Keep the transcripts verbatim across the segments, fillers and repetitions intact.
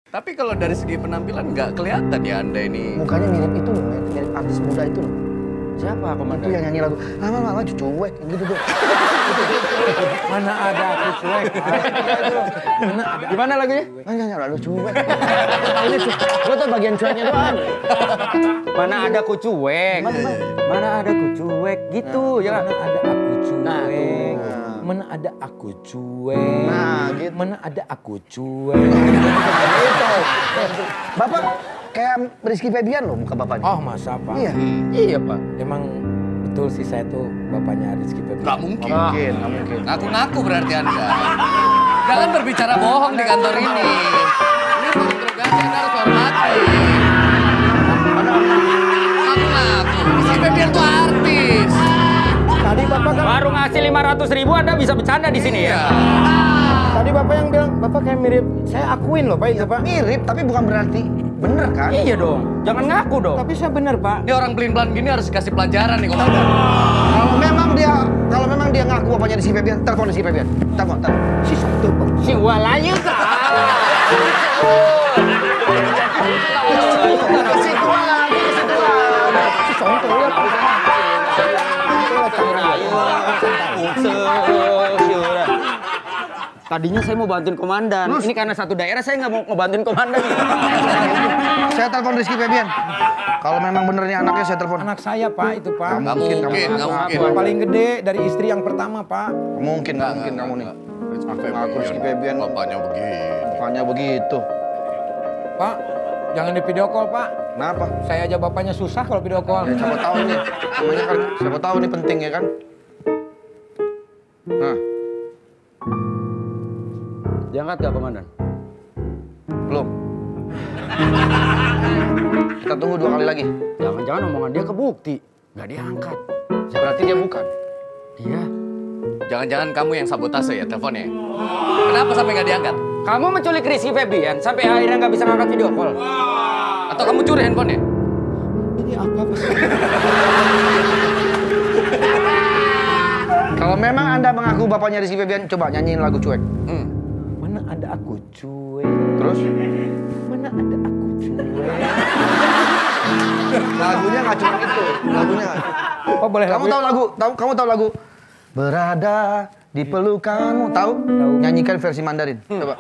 Tapi kalau dari segi penampilan nggak kelihatan ya Anda ini. Mukanya mirip itu loh, mirip artis muda itu loh. Siapa komandan? Itu yang nyanyi lagu, lama-lama cuek, gitu tuh. Mana ada aku cuek. Mana ada. Gimana lagunya? Mana nyanyi lagu cuek. Ini gue tuh bagian cueknya doang. Mana ada aku cuek. Mana ada aku cuek. Gitu ya kan? Mana ada aku cuek. Mana ada aku cuek. Nah, gitu. Mana ada aku cuek. Gitu. Bapak kayak Rizky Febian loh muka bapaknya. Oh masa Pak? Iya. Iya Pak. Emang betul sih saya tuh bapaknya Rizky Febian. Nggak mungkin. Nggak mungkin, nggak mungkin. Ngaku-ngaku berarti Anda. Jangan berbicara bohong di kantor ini. Ini baru interogasi, Anda harus hormati. Ngaku-ngaku. Si Febian tuh artis. Tadi Bapak kan Baru ngasih lima ratus ribu Anda bisa bercanda di sini ya? Tadi Bapak yang bilang Bapak kayak mirip. Saya akuin loh Pak itu Pak. Mirip, tapi bukan berarti bener kan? Iya dong. Jangan ngaku dong. Tapi saya bener Pak. Ini orang pelin-pelan gini harus dikasih pelajaran nih komandan. Kalau memang dia, kalau memang dia ngaku bapaknya Rizky Febian, telepon Rizky Febian. Telepon, telepon. Si satu Pak. Si walayu salah. Ke situ lagi, ke situ lagi. Si Sonto ya Pak. Tadinya saya mau bantuin komandan. Ini karena satu daerah saya nggak mau ngebantuin komandan. Saya telepon Rizky Febian. Kalau memang bener ini anaknya, saya telepon. Anak saya Pak itu Pak. Nggak Nggak mungkin, mungkin, kamu- nggak mungkin. Yang paling gede dari istri yang pertama Pak. Mungkin, nggak mungkin kamu nih. Aku Rizky Febian. Bapaknya begini. Bapaknya begitu. Pak, jangan di video call Pak. Kenapa? Saya aja bapaknya susah kalau video call. Ya, siapa tahu nih. Namanya kan, siapa tahu nih penting ya kan? Nah, Diangkat gak komandan? belum. Kita tunggu dua kali lagi. Jangan-jangan omongan dia kebukti. Nggak diangkat. Berarti dia bukan. Iya. Jangan-jangan kamu yang sabotase ya teleponnya? Kenapa sampai nggak diangkat? Kamu menculik Rizky Febian sampai akhirnya nggak bisa ngangkat video call. Atau kamu curi handphonenya? Ini apa Pak? Kalau memang Anda mengaku bapaknya Rizky Febian, coba nyanyiin lagu cuek. Hmm. Mana ada aku cuek. Terus? Mana ada aku cuek. Lagunya nggak cuma itu. Lagunya nggak. Oh boleh Kamu lagu? tahu lagu? Tahu? Kamu tahu lagu? Berada di pelukanmu. Tahu? Tahu. Nyanyikan versi Mandarin. Coba.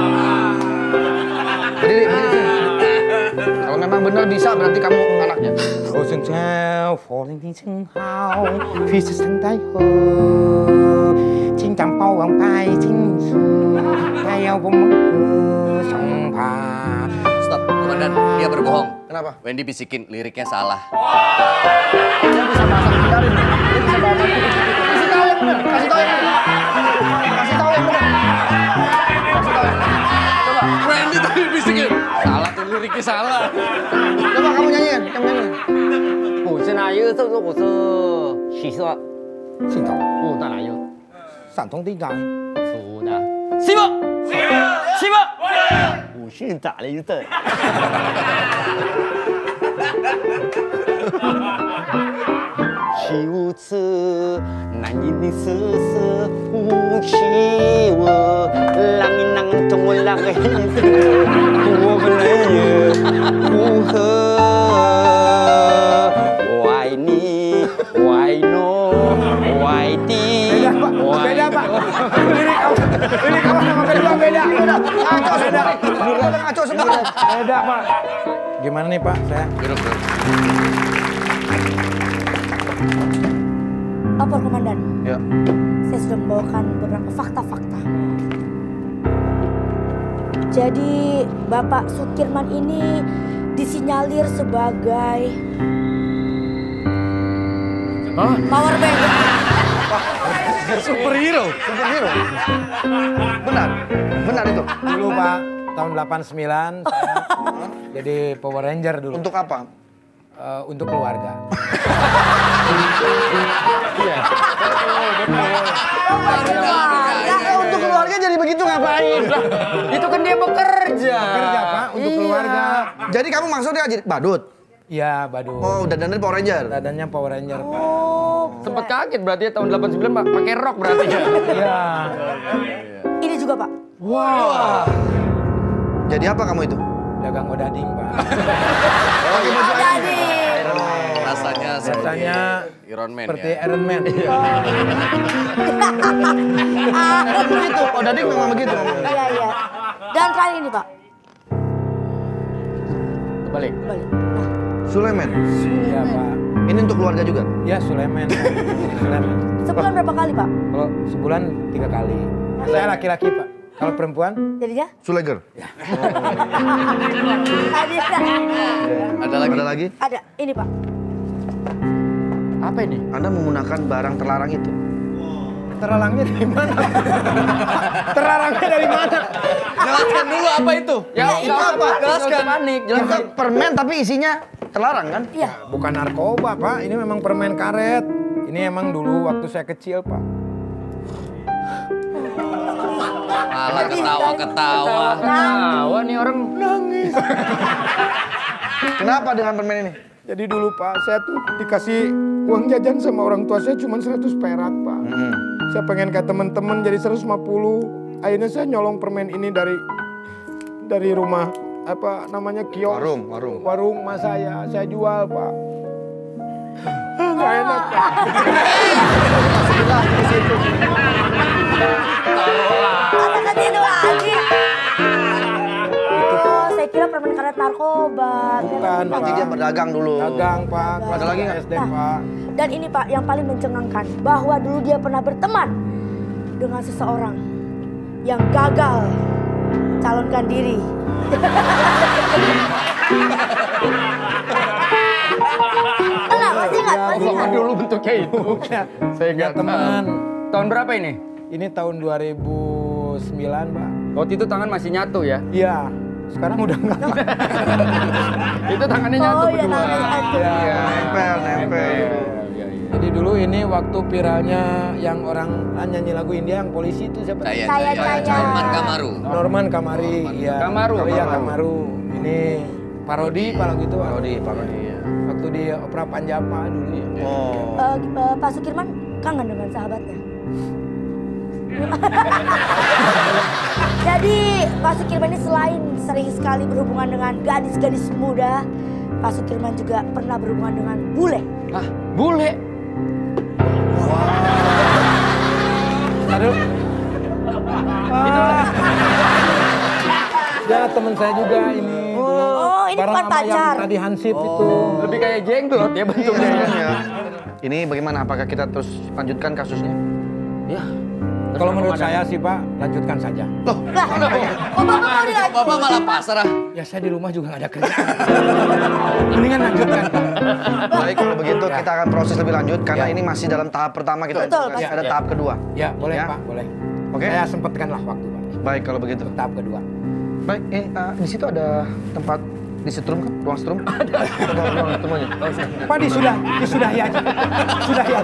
Berdiri, berdiri sini. Kalau memang benar bisa, berarti kamu anaknya. 我正在火灵的称号，披着圣代河，金刚包王白金树，还要我们和尚爬。 Stop, komandan. Dia berbohong. Kenapa? Wendy bisikin liriknya salah. Dia bisa bahasa Mandarin. Dia bisa bahasa Kasih tahu yang benar. Kasih tahu yang benar. Kasih tahu yang benar. Kasih tahu yang benar. Coba. Wendy tadi bisikin. Salah tuh liriknya salah. Coba kamu nyanyiin. Kamu nyanyiin. 我是哪有？这是我是许说， 信长， 我的哪有？ 山东的长， 属的。西伯，西伯，我姓咋了一阵？羞耻，难以的事实，无气我，浪一浪中我浪个黑色，我们来也如何？我爱你，我爱侬，我爱你，我爱 beda Pak. Lirik awal, lirik awal sama beda beda. Ngaco semua. Udah ngaco semua. Beda Pak. Gimana nih Pak? Saya Duduk, duduk. Lapor komandan, Ya. saya sudah membawakan beberapa fakta-fakta. Jadi Bapak Sukirman ini disinyalir sebagai Hah? power bank. Superhero. Superhero. Benar. Benar itu. dulu Pak, tahun delapan sembilan saya jadi Power Ranger dulu. Untuk apa? Eh, untuk keluarga. Ya, untuk keluarga jadi begitu ngapain? Itu kan dia bekerja. Kerja Pak, untuk keluarga. Jadi kamu maksudnya jadi badut? Iya, Badut. Oh, udah dandan Power Ranger. Dadanya Power Ranger Pak. Sempet kaget berarti ya tahun delapan sembilan Pak, pakai rok berarti ya. Iya. Ini juga Pak. Wow. Jadi apa kamu itu? Dagang odading, Pak. Pakai baju Iron Man. Jadi, Rasanya seperti Rasanya Iron Man seperti ya. Iron Man. Begitu, oh Dadik memang begitu. iya iya. Dan terakhir ini Pak, Kebalik. balik. Nah, Sulaiman. Iya, Pak. Ini untuk keluarga juga. Ya, Sulaiman. Sulaiman. sebulan berapa kali Pak? Kalau sebulan tiga kali. Saya laki-laki, Pak. Kalau perempuan, Jadinya? Suleger. Ada, Ada lagi? Ada lagi? ada. Ini Pak. Apa ini? Anda menggunakan barang terlarang itu. terlarangnya dari mana? Terlarangnya dari mana? Jelaskan dulu apa itu. Ya, itu apa? Jelaskan. Panik. Itu permen tapi isinya terlarang kan? Iya. Bukan narkoba, Pak. Ini memang permen karet. Ini emang dulu waktu saya kecil, Pak. Malah ketawa-ketawa. Tawa nih orang nangis. Kenapa dengan permen ini? Jadi dulu, Pak, saya tuh dikasih uang jajan sama orang tua saya cuma seratus perak, Pak. Hmm. Saya pengen ke teman-teman jadi seratus lima puluh. Akhirnya saya nyolong permen ini dari dari rumah apa namanya kios. Warung, warung. Warung mas saya, saya jual, Pak. Nggak enak, Pak. Masa ke situ lagi? Oh, saya kira permen karet narkoba. Bukan, Berarti dia Pak. berdagang dulu. Dagang, Pak. Kelas Ada lagi tiga nggak? S D, Pak. Dan ini Pak yang paling mencengangkan bahwa dulu dia pernah berteman dengan seseorang yang gagal calonkan diri. Kenapa masih ingat? Masih ingat? Dulu bentuknya itu. Saya Ya, teman. Tahun berapa ini? Ini tahun dua ribu sembilan, Pak. Waktu itu tangan masih nyatu ya? Iya. Sekarang udah enggak. Itu tangannya nyatu Oh iya, berdua. namanya satu. Iya. Nempel, nempel. Jadi dulu ini waktu viralnya yang orang nyanyi lagu India yang polisi itu siapa? Saya, Saya, saya, saya. Norman Kamaru. Norman Kamari. Iya. Kamaru, Oh, iya, Kamaru. Kamaru. Ini parodi kalau gitu. Parodi, parodi. Waktu di Opera Panjapa dulu ya. Oh. Eh, eh, Pak Sukirman kangen dengan sahabatnya. Jadi Pak Sukirman ini selain sering sekali berhubungan dengan gadis-gadis muda, Pak Sukirman juga pernah berhubungan dengan bule. Hah? Bule? Aduh. Ah. Ya teman saya juga ini. Oh, ini Bareng bukan sama yang pacar. tadi Hansip itu. Lebih kayak jenglot ya bentuknya. Iya, iya. Ini bagaimana? Apakah kita terus lanjutkan kasusnya? Ya. Kalau menurut saya sih Pak, lanjutkan saja. Lah, kok Bapak mau dilanjut? Bapak malah pasrah. Ya saya di rumah juga nggak ada kerjaan. Mendingan lanjutkan Pak. Baik, kalau begitu kita akan proses lebih lanjut karena Ya. ini masih dalam tahap pertama kita. Betul, masih Pak. ada tahap kedua. Ya boleh Ya. Pak, boleh. Oke. Saya sempatkanlah waktu Pak. Baik, kalau begitu. Tahap kedua. Baik, eh, uh, di situ ada tempat di setrum kan? Ruang setrum? Ada. Ruang, ruang setrum aja. Pak di sudah, di sudah ya aja. Sudah ya.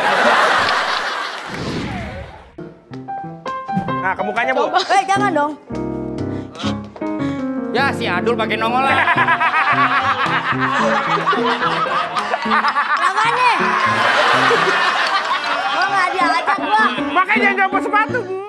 Nah, ke mukanya, Bu. Eh, jangan dong. Ya, si Adul pakai nongol lah. Namanya? Gua nggak diajak gua. Makanya jangan jemput sepatu, Bu.